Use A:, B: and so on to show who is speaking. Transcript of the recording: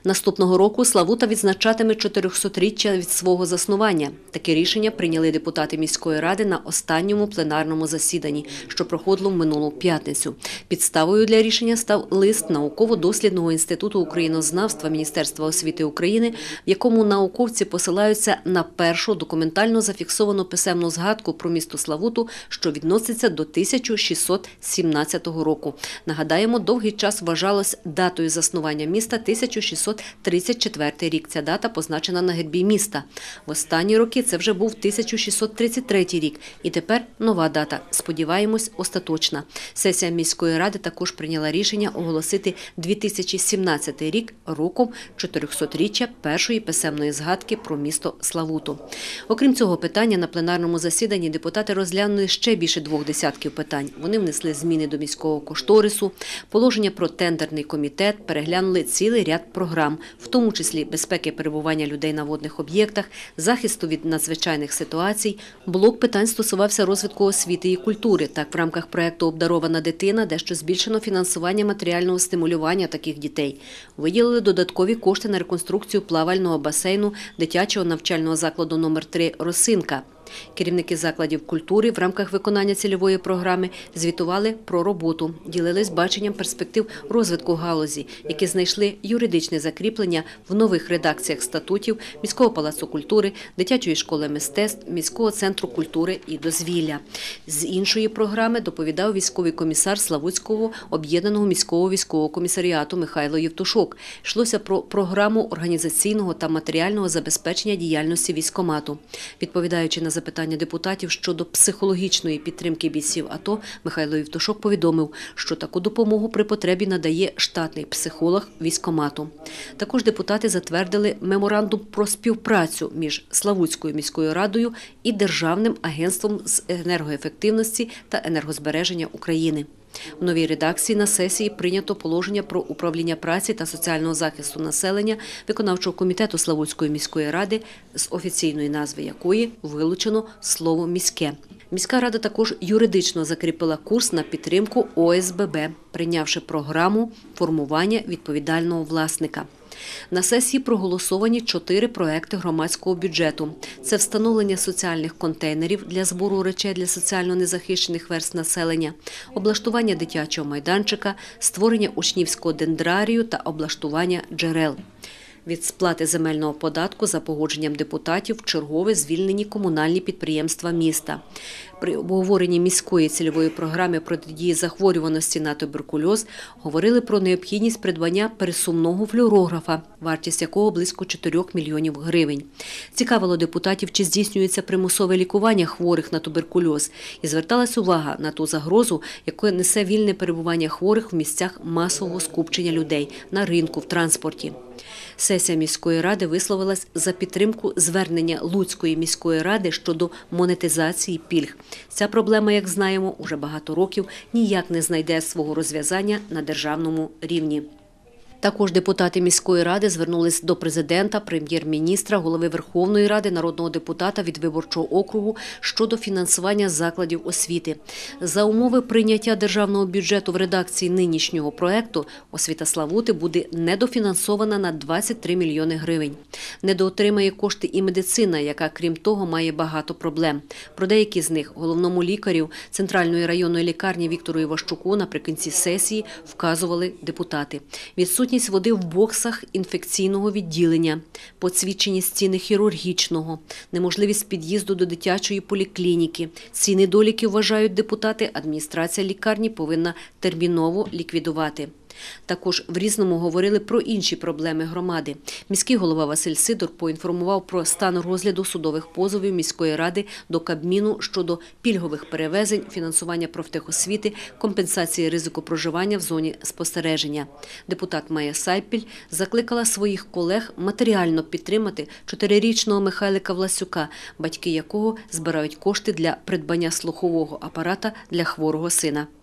A: Наступного року Славута відзначатиме 400-річчя від свого заснування. Таке рішення прийняли депутати міської ради на останньому пленарному засіданні, що проходило в минулу п'ятницю. Підставою для рішення став лист Науково-дослідного інституту українознавства Міністерства освіти України, в якому науковці посилаються на першу документально зафіксовану писемну згадку про місто Славуту, що відноситься до 1617 року. Нагадаємо, довгий час вважалось датою заснування міста 1634 рік. Ця дата позначена на гербі міста. В останні роки це вже був 1633 рік. І тепер нова дата. Сподіваємось, остаточна. Сесія міської ради також прийняла рішення оголосити 2017 рік роком 400-річчя першої писемної згадки про місто Славуту. Окрім цього питання, на пленарному засіданні депутати розглянули ще більше 20 питань. Вони внесли зміни до міського кошторису, положення про тендерний комітет, переглянули цілий ряд програм, в тому числі безпеки перебування людей на водних об'єктах, захисту від надзвичайних ситуацій. Блок питань стосувався розвитку освіти і культури. Так, в рамках проєкту «Обдарована дитина» дещо збільшено фінансування матеріального стимулювання таких дітей. Виділили додаткові кошти на реконструкцію плавального басейну дитячого навчального закладу номер 3 «Росинка». Керівники закладів культури в рамках виконання цільової програми звітували про роботу, ділились баченням перспектив розвитку галузі, які знайшли юридичне закріплення в нових редакціях статутів міського палацу культури, дитячої школи мистецтв, міського центру культури і дозвілля. З іншої програми доповідав військовий комісар Славутського об'єднаного міського військового комісаріату Михайло Євтушок. Йшлося про програму організаційного та матеріального забезпечення діяльності військкомату. Відповідаючи на запитання депутатів щодо психологічної підтримки бійців АТО, Михайло Євтушок повідомив, що таку допомогу при потребі надає штатний психолог військкомату. Також депутати затвердили меморандум про співпрацю між Славутською міською радою і Державним агентством з енергоефективності та енергозбереження України. В новій редакції на сесії прийнято положення про управління праці та соціального захисту населення виконавчого комітету Славутської міської ради, з офіційної назви якої вилучено слово «міське». Міська рада також юридично закріпила курс на підтримку ОСББ, прийнявши програму формування відповідального власника. На сесії проголосовані 4 проекти громадського бюджету. Це встановлення соціальних контейнерів для збору речей для соціально незахищених верств населення, облаштування дитячого майданчика, створення учнівського дендрарію та облаштування джерел. Від сплати земельного податку за погодженням депутатів вчергове звільнені комунальні підприємства міста. При обговоренні міської цільової програми протидії захворюваності на туберкульоз говорили про необхідність придбання пересувного флюорографа, вартість якого близько 4 мільйонів гривень. Цікавило депутатів, чи здійснюється примусове лікування хворих на туберкульоз, і зверталась увага на ту загрозу, яку несе вільне перебування хворих в місцях масового скупчення людей – на ринку, в транспорті. Сесія міської ради висловилась за підтримку звернення Луцької міської ради щодо монетизації пільг. Ця проблема, як знаємо, уже багато років ніяк не знайде свого розв'язання на державному рівні. Також депутати міської ради звернулись до президента, прем'єр-міністра, голови Верховної Ради, народного депутата від виборчого округу щодо фінансування закладів освіти. За умови прийняття державного бюджету в редакції нинішнього проекту освіта Славути буде недофінансована на 23 мільйони гривень. Недоотримає кошти і медицина, яка, крім того, має багато проблем. Про деякі з них головному лікарю Центральної районної лікарні Віктору Іващуку наприкінці сесії вказували депутати. Відсутність води в боксах інфекційного відділення, посвідчені стіни хірургічного, неможливість під'їзду до дитячої поліклініки. Ці недоліки, вважають депутати, адміністрація лікарні повинна терміново ліквідувати. Також в Різному говорили про інші проблеми громади. Міський голова Василь Сидор поінформував про стан розгляду судових позовів міської ради до Кабміну щодо пільгових перевезень, фінансування профтехосвіти, компенсації ризику проживання в зоні спостереження. Депутат Майя Сайпіль закликала своїх колег матеріально підтримати 4-річного Михайлика Власюка, батьки якого збирають кошти для придбання слухового апарата для хворого сина.